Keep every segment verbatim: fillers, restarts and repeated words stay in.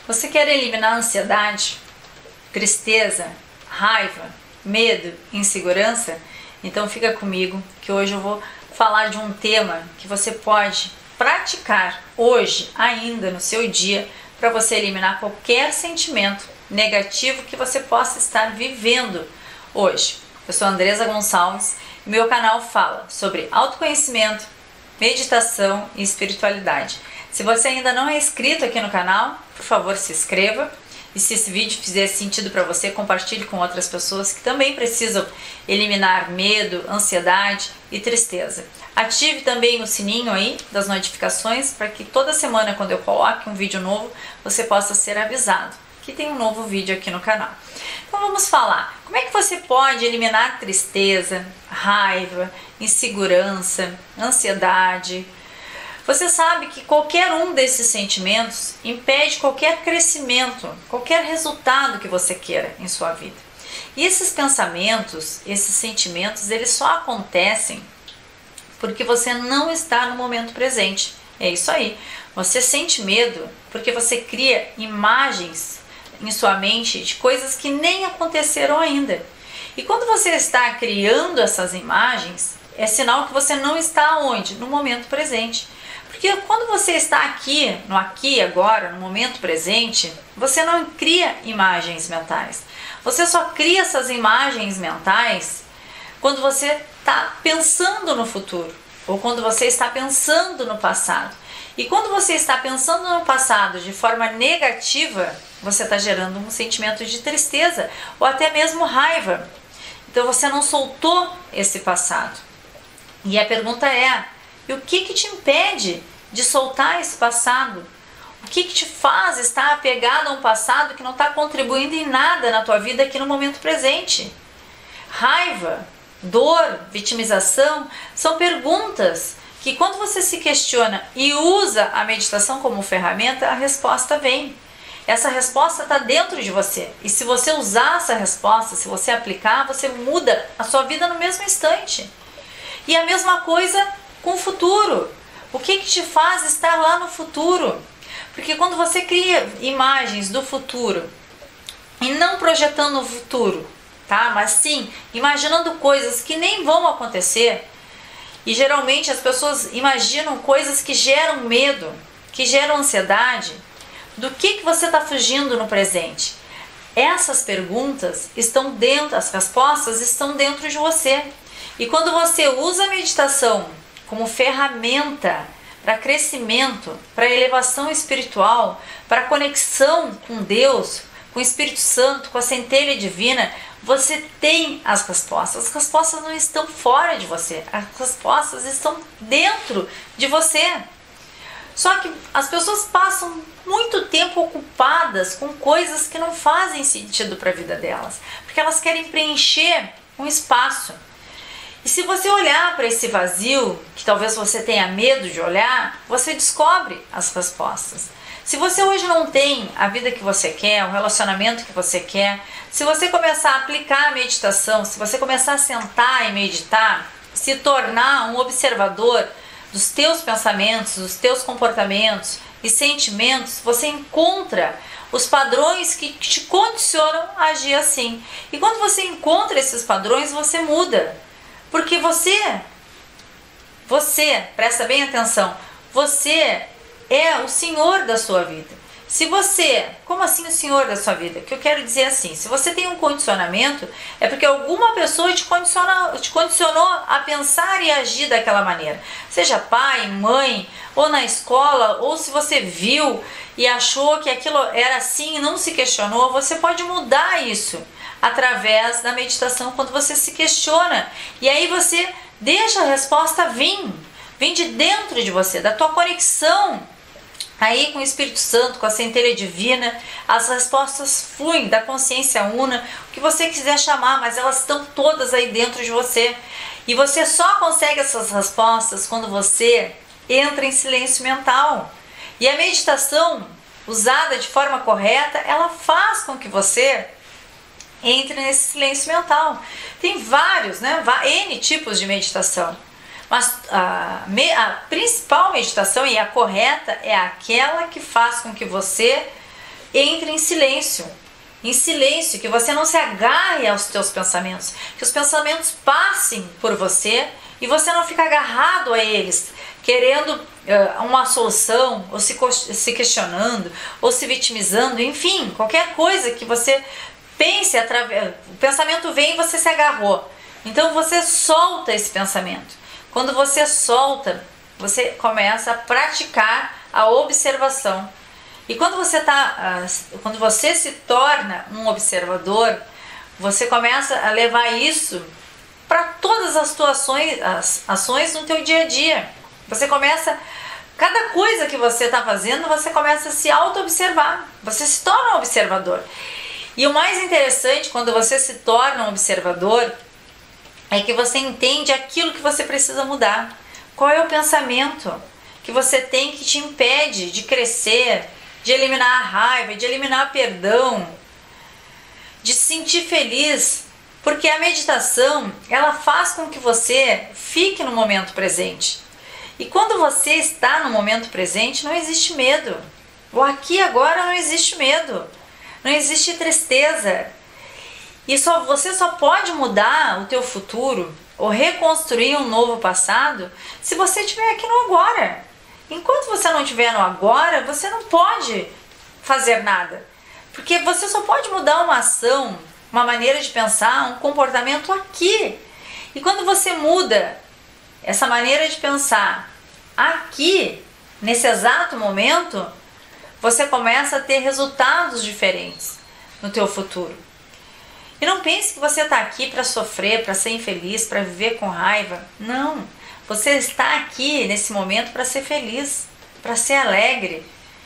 Você quer eliminar a ansiedade, tristeza, raiva, medo, insegurança? Então fica comigo que hoje eu vou falar de um tema que você pode praticar hoje ainda no seu dia para você eliminar qualquer sentimento negativo que você possa estar vivendo hoje. Eu sou Andresa Gonçalves e meu canal fala sobre autoconhecimento, meditação e espiritualidade. Se você ainda não é inscrito aqui no canal, por favor se inscreva. E se esse vídeo fizer sentido para você, compartilhe com outras pessoas que também precisam eliminar medo, ansiedade e tristeza. Ative também o sininho aí das notificações para que toda semana, quando eu coloque um vídeo novo, você possa ser avisado que tem um novo vídeo aqui no canal. Então vamos falar, como é que você pode eliminar tristeza, raiva, insegurança, ansiedade? Você sabe que qualquer um desses sentimentos impede qualquer crescimento, qualquer resultado que você queira em sua vida. E esses pensamentos, esses sentimentos, eles só acontecem porque você não está no momento presente. É isso aí. Você sente medo porque você cria imagens em sua mente de coisas que nem aconteceram ainda. E quando você está criando essas imagens, é sinal que você não está onde? No momento presente. Porque quando você está aqui, no aqui e agora, no momento presente, você não cria imagens mentais. Você só cria essas imagens mentais quando você está pensando no futuro ou quando você está pensando no passado. E quando você está pensando no passado de forma negativa, você está gerando um sentimento de tristeza ou até mesmo raiva. Então você não soltou esse passado. E a pergunta é: e o que que te impede de soltar esse passado? O que que te faz estar apegado a um passado que não está contribuindo em nada na tua vida aqui no momento presente? Raiva, dor, vitimização são perguntas que, quando você se questiona e usa a meditação como ferramenta, a resposta vem. Essa resposta está dentro de você. E se você usar essa resposta, se você aplicar, você muda a sua vida no mesmo instante. E a mesma coisa com o futuro. O que que te faz estar lá no futuro? Porque quando você cria imagens do futuro e não projetando o futuro, tá? Mas sim imaginando coisas que nem vão acontecer, e geralmente as pessoas imaginam coisas que geram medo, que geram ansiedade. Do que que você está fugindo no presente? Essas perguntas estão dentro, as respostas estão dentro de você. E quando você usa a meditação como ferramenta para crescimento, para elevação espiritual, para conexão com Deus, com o Espírito Santo, com a centelha divina, você tem as respostas. As respostas não estão fora de você, as respostas estão dentro de você. Só que as pessoas passam muito tempo ocupadas com coisas que não fazem sentido para a vida delas, porque elas querem preencher um espaço. E se você olhar para esse vazio, que talvez você tenha medo de olhar, você descobre as respostas. Se você hoje não tem a vida que você quer, o relacionamento que você quer, se você começar a aplicar a meditação, se você começar a sentar e meditar, se tornar um observador dos teus pensamentos, dos teus comportamentos e sentimentos, você encontra os padrões que te condicionam a agir assim. E quando você encontra esses padrões, você muda. Porque você, você, presta bem atenção, você é o senhor da sua vida. Se você, como assim o senhor da sua vida? O que eu quero dizer assim, se você tem um condicionamento, é porque alguma pessoa te, condiciona, te condicionou a pensar e agir daquela maneira. Seja pai, mãe, ou na escola, ou se você viu e achou que aquilo era assim e não se questionou, você pode mudar isso através da meditação quando você se questiona. E aí você deixa a resposta vir, vem de dentro de você, da tua conexão aí com o Espírito Santo, com a centelha divina. As respostas fluem da consciência una, o que você quiser chamar, mas elas estão todas aí dentro de você. E você só consegue essas respostas quando você entra em silêncio mental. E a meditação, usada de forma correta, ela faz com que você entre nesse silêncio mental. Tem vários, né, N tipos de meditação. Mas a, a principal meditação e a correta é aquela que faz com que você entre em silêncio. Em silêncio, que você não se agarre aos teus pensamentos, que os pensamentos passem por você e você não fique agarrado a eles, querendo uh, uma solução, ou se, se questionando, ou se vitimizando, enfim, qualquer coisa que você pense, através, o pensamento vem e você se agarrou. Então você solta esse pensamento. Quando você solta, você começa a praticar a observação. E quando você, tá, quando você se torna um observador, você começa a levar isso para todas as tuas ações, as ações no teu dia a dia. Você começa, cada coisa que você está fazendo, você começa a se auto-observar. Você se torna um observador. E o mais interessante, quando você se torna um observador, é que você entende aquilo que você precisa mudar. Qual é o pensamento que você tem que te impede de crescer, de eliminar a raiva, de eliminar o perdão, de se sentir feliz, porque a meditação, ela faz com que você fique no momento presente. E quando você está no momento presente, não existe medo. O aqui e agora não existe medo, não existe tristeza. E só, você só pode mudar o teu futuro ou reconstruir um novo passado se você estiver aqui no agora. Enquanto você não estiver no agora, você não pode fazer nada. Porque você só pode mudar uma ação, uma maneira de pensar, um comportamento aqui. E quando você muda essa maneira de pensar aqui, nesse exato momento, você começa a ter resultados diferentes no teu futuro. E não pense que você está aqui para sofrer, para ser infeliz, para viver com raiva. Não. Você está aqui nesse momento para ser feliz, para ser alegre.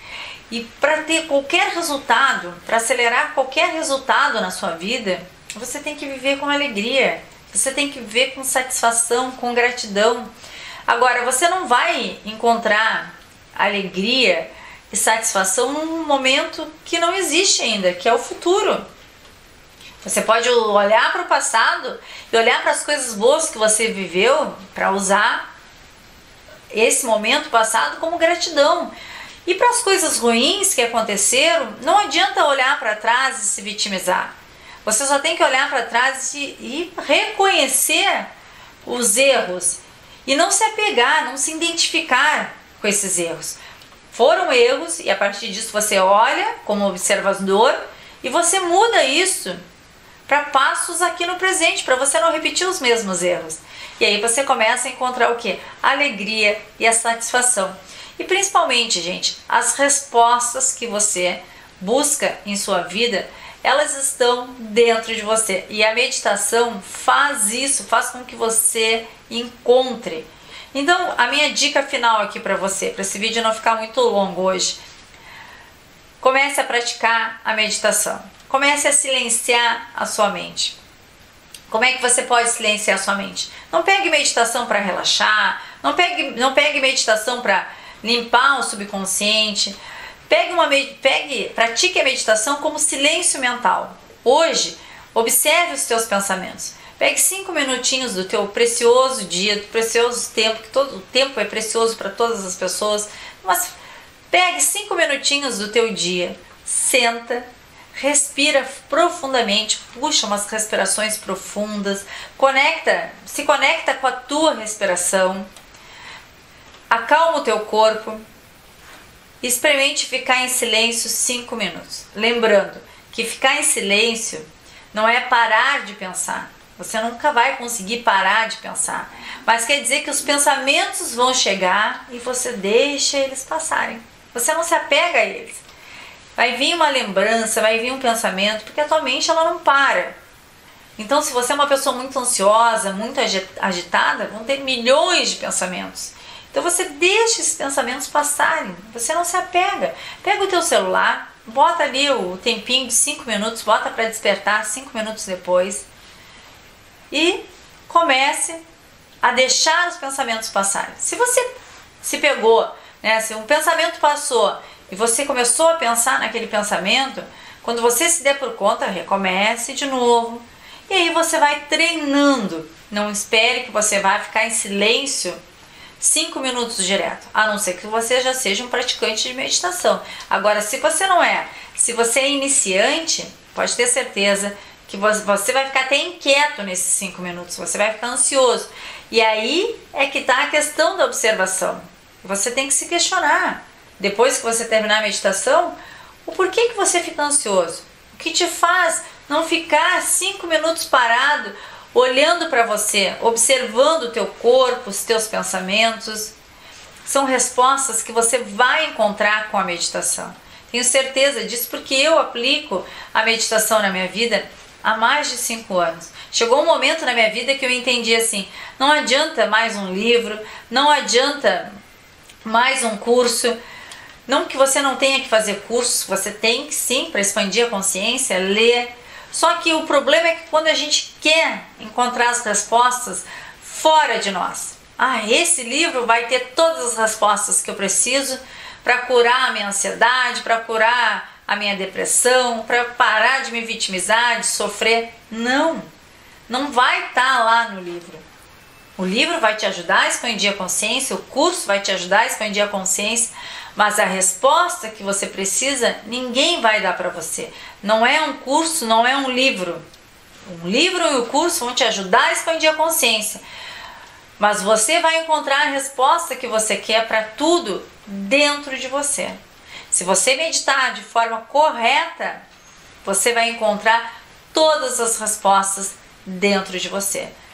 E para ter qualquer resultado, para acelerar qualquer resultado na sua vida, você tem que viver com alegria. Você tem que viver com satisfação, com gratidão. Agora, você não vai encontrar alegria e satisfação num momento que não existe ainda, que é o futuro. Você pode olhar para o passado e olhar para as coisas boas que você viveu para usar esse momento passado como gratidão. E para as coisas ruins que aconteceram, não adianta olhar para trás e se vitimizar. Você só tem que olhar para trás e, e reconhecer os erros e não se apegar, não se identificar com esses erros. Foram erros e a partir disso você olha como observador e você muda isso para passos aqui no presente, para você não repetir os mesmos erros. E aí você começa a encontrar o quê? A alegria e a satisfação. E principalmente, gente, as respostas que você busca em sua vida, elas estão dentro de você. E a meditação faz isso, faz com que você encontre. Então, a minha dica final aqui para você, para esse vídeo não ficar muito longo hoje, comece a praticar a meditação. Comece a silenciar a sua mente. Como é que você pode silenciar a sua mente? Não pegue meditação para relaxar, não pegue, não pegue meditação para limpar o subconsciente. Pegue uma, pegue, pratique a meditação como silêncio mental. Hoje, observe os teus pensamentos. Pegue cinco minutinhos do teu precioso dia, do precioso tempo, que todo o tempo é precioso para todas as pessoas, mas pegue cinco minutinhos do teu dia, senta, respira profundamente, puxa umas respirações profundas, conecta, se conecta com a tua respiração, acalma o teu corpo, experimente ficar em silêncio cinco minutos. Lembrando que ficar em silêncio não é parar de pensar, você nunca vai conseguir parar de pensar, mas quer dizer que os pensamentos vão chegar e você deixa eles passarem, você não se apega a eles. Vai vir uma lembrança, vai vir um pensamento, porque a tua mente ela não para. Então, se você é uma pessoa muito ansiosa, muito agitada, vão ter milhões de pensamentos. Então, você deixa esses pensamentos passarem, você não se apega. Pega o teu celular, bota ali o tempinho de cinco minutos, bota para despertar cinco minutos depois e comece a deixar os pensamentos passarem. Se você se pegou, né, se um pensamento passou e você começou a pensar naquele pensamento, quando você se der por conta, recomece de novo. E aí você vai treinando. Não espere que você vai ficar em silêncio cinco minutos direto, a não ser que você já seja um praticante de meditação. Agora, se você não é, Se você é iniciante, pode ter certeza que você vai ficar até inquieto nesses cinco minutos, você vai ficar ansioso. E aí é que está a questão da observação. Você tem que se questionar, depois que você terminar a meditação, o porquê que você fica ansioso? O que te faz não ficar cinco minutos parado, olhando para você, observando o teu corpo, os teus pensamentos? São respostas que você vai encontrar com a meditação. Tenho certeza disso porque eu aplico a meditação na minha vida há mais de cinco anos. Chegou um momento na minha vida que eu entendi assim, não adianta mais um livro, não adianta mais um curso, não que você não tenha que fazer cursos, você tem que sim, para expandir a consciência, ler. Só que o problema é que quando a gente quer encontrar as respostas fora de nós, ah, esse livro vai ter todas as respostas que eu preciso para curar a minha ansiedade, para curar a minha depressão, para parar de me vitimizar, de sofrer. Não, não vai estar lá no livro. O livro vai te ajudar a expandir a consciência, o curso vai te ajudar a expandir a consciência, mas a resposta que você precisa, ninguém vai dar para você. Não é um curso, não é um livro. Um livro e o curso vão te ajudar a expandir a consciência, mas você vai encontrar a resposta que você quer para tudo dentro de você. Se você meditar de forma correta, você vai encontrar todas as respostas dentro de você.